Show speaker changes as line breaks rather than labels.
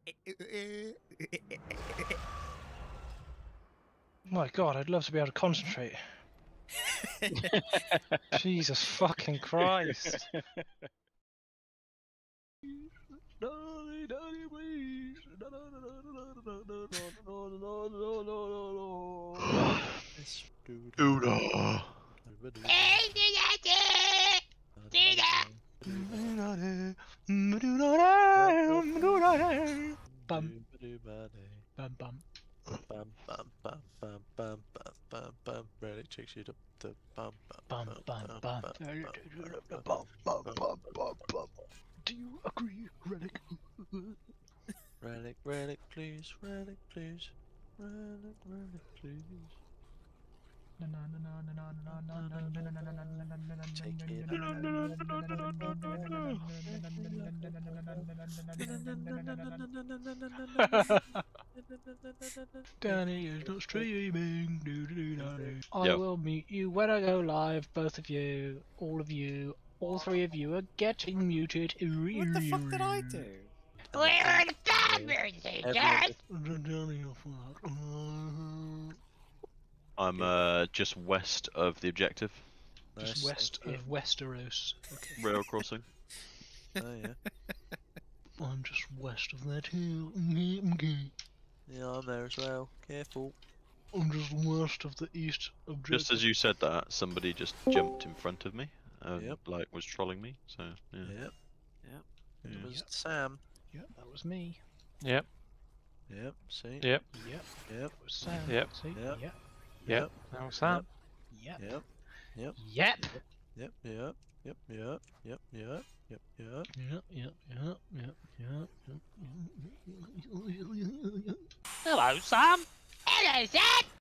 My God, I'd love to be able to concentrate. Jesus fucking Christ. Bum, bum, bum.
Bum bum bum bum bum bum bum bum. Relic takes you to the bum
Bum,
bum
bum,
bum
bum.
bum bum
Bum. Do you agree, Relic?
Relic, relic, please, relic, please, relic, relic, please. Take it
Danny is not streaming. I will meet you when I go live, both of you, all three of you are getting muted.
What the fuck did I do?
We're the Farmers Agents!
I'm just west of the objective.
Just west of Westeros. Okay.
Rail crossing.
Oh yeah.
I'm just west of that hill.
Yeah, I'm there as well. Careful.
I'm just west of the east objective.
Just as you said that, somebody just jumped in front of me and
Yep.
like was trolling me. So yeah.
Yep.
Yep.
It was Sam.
Yep, that was me.
Yep,
Yep. See.
yep,
Yep,
Yep.
that was Sam.
Yep.
See?
Yep.
Yep.
yep. That was Sam.
Yep.
Yep. Yep.
Yep.
Yep. Yep. Yep. Yep. Yep. Yep. Yep. Yep.
Yep.
Hello, Sam.
Hello, Sam.